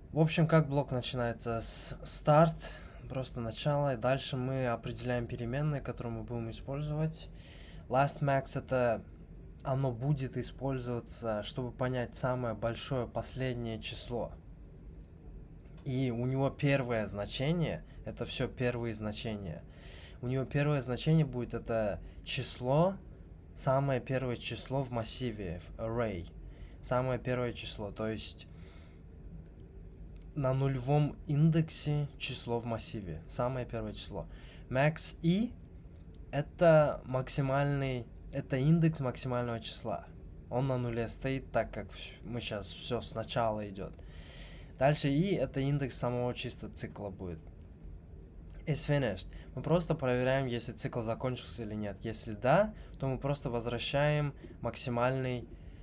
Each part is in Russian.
В общем, как блок начинается с старт, просто начало, и дальше мы определяем переменные, которые мы будем использовать. Last max это оно будет использоваться, чтобы понять самое большое последнее число. И у него первое значение, это все первые значения. У него первое значение будет это число, самое первое число в массиве, в array. Самое первое число, то есть на нулевом индексе число в массиве. Самое первое число. Max e это максимальный, это индекс максимального числа. Он на нуле стоит, так как мы сейчас все сначала идет. Дальше и это индекс самого чисто цикла будет. Is finished. Мы просто проверяем, если цикл закончился или нет. Если да, то мы просто возвращаем максимальный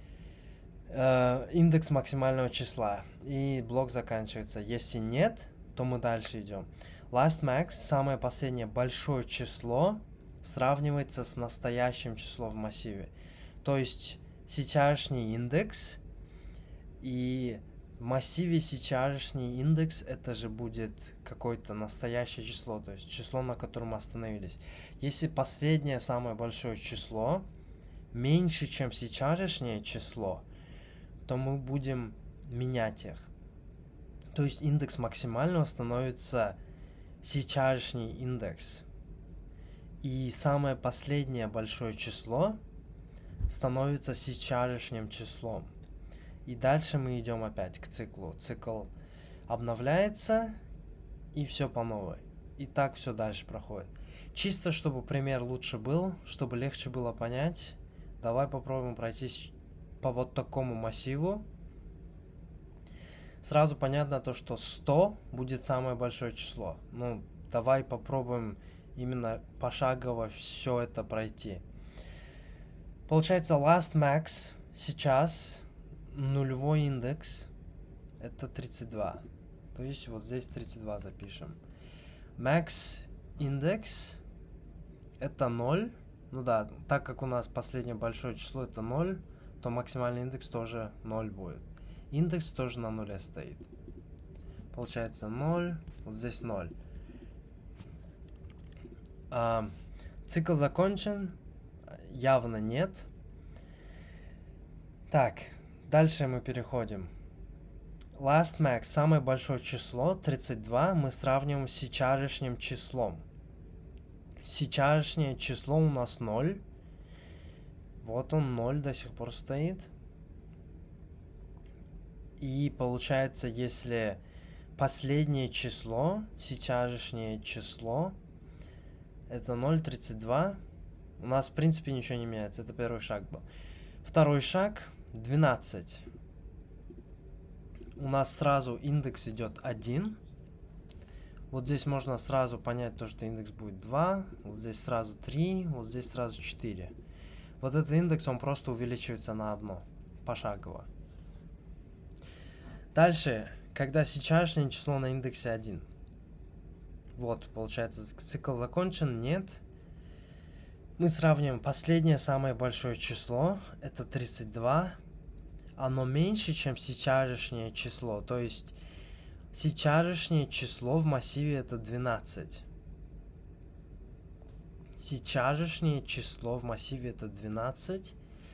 индекс максимального числа. И блок заканчивается. Если нет, то мы дальше идем. Last max, самое последнее большое число, сравнивается с настоящим числом в массиве. То есть сейчасшний индекс и в массиве сейчасшний индекс это же будет какое-то настоящее число, то есть число, на котором мы остановились. Если последнее самое большое число меньше, чем сейчасшнее число, то мы будем менять их. То есть индекс максимального становится сейчасшний индекс. И самое последнее большое число становится сейчасшним числом. И дальше мы идем опять к циклу. Цикл обновляется, и все по новой. И так все дальше проходит. Чисто, чтобы пример лучше был, чтобы легче было понять, давай попробуем пройтись по вот такому массиву. Сразу понятно то, что 100 будет самое большое число. Ну, давай попробуем именно пошагово все это пройти. Получается, last max сейчас нулевой индекс это 32. То есть вот здесь 32 запишем. Max индекс это 0. Ну да, так как у нас последнее большое число это 0, то максимальный индекс тоже 0 будет. Индекс тоже на нуле стоит. Получается 0, вот здесь 0. Цикл закончен? Явно нет. Так, дальше мы переходим. Last max, самое большое число, 32, мы сравниваем с сейчасшним числом. Сейчасшнее число у нас 0. Вот он, 0 до сих пор стоит. И получается, если последнее число, сейчасшнее число, это 0,32, у нас в принципе ничего не меняется. Это первый шаг был. Второй шаг, 12. У нас сразу индекс идет 1. Вот здесь можно сразу понять то, что индекс будет 2. Вот здесь сразу 3. Вот здесь сразу 4. Вот этот индекс, он просто увеличивается на 1. Пошагово. Дальше, когда сейчасшнее число на индексе 1. Вот, получается, цикл закончен, нет. Мы сравниваем последнее самое большое число, это 32. Оно меньше, чем сейчасшнее число, то есть сейчасшнее число в массиве это 12. Сейчасшнее число в массиве это 12.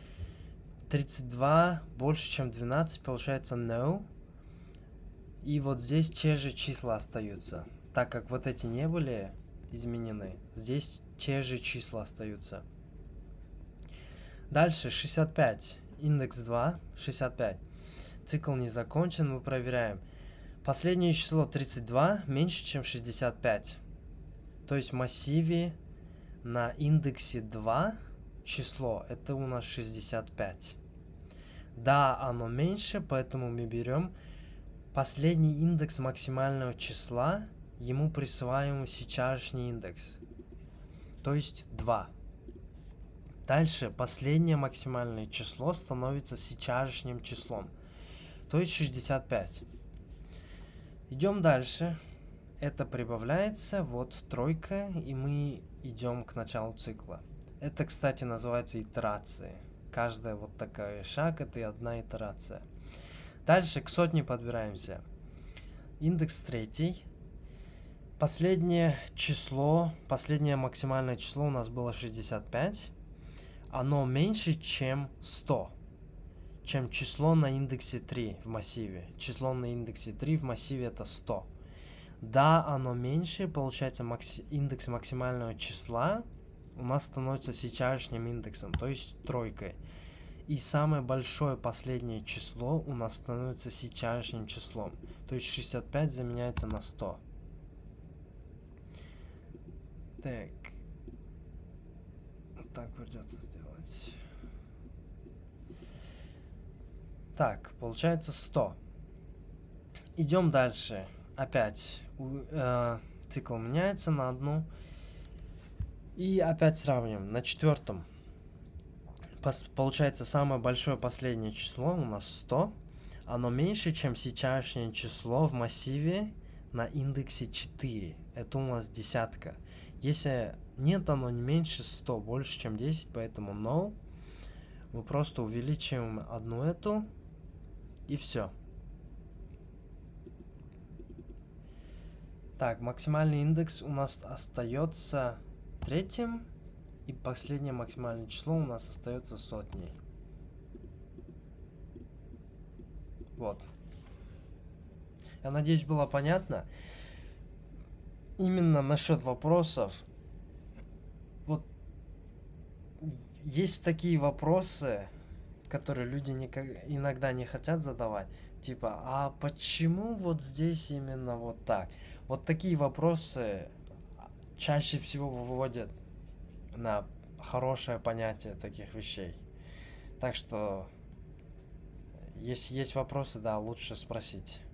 32 больше, чем 12, получается no. И вот здесь те же числа остаются. Так как вот эти не были изменены, здесь те же числа остаются. Дальше 65. Индекс 2, 65. Цикл не закончен, мы проверяем. Последнее число 32 меньше, чем 65. То есть в массиве на индексе 2 число это у нас 65. Да, оно меньше, поэтому мы берем последний индекс максимального числа, ему присваиваем сейчасшний индекс. То есть 2. Дальше последнее максимальное число становится сейчасшним числом. То есть 65. Идем дальше. Это прибавляется, вот тройка, и мы идем к началу цикла. Это, кстати, называется итерацией. Каждая вот такая шаг, это и одна итерация. Дальше к сотне подбираемся. Индекс третий. Последнее максимальное число у нас было 65. Оно меньше, чем 100. Чем число на индексе 3 в массиве. Число на индексе 3 в массиве это 100. Да, оно меньше, получается индекс максимального числа у нас становится сейчасшним индексом, то есть тройкой. И самое большое последнее число у нас становится сейчасшним числом. То есть 65 заменяется на 100. Так. Вот так придется сделать. Так, получается 100. Идем дальше. Опять цикл меняется на одну. И опять сравним. На четвертом. Получается самое большое последнее число у нас 100. Оно меньше, чем сейчасшнее число в массиве на индексе 4. Это у нас десятка. Если нет, оно не меньше 100, больше, чем 10, поэтому no. Мы просто увеличиваем одну эту. И все. Так, максимальный индекс у нас остается третьим. И последнее максимальное число у нас остается сотней. Вот. Я надеюсь, было понятно. Именно насчет вопросов. Вот есть такие вопросы, которые люди иногда не хотят задавать. Типа, а почему вот здесь именно вот так? Вот такие вопросы чаще всего выводят на хорошее понятие таких вещей. Так что, если есть вопросы, да, лучше спросить.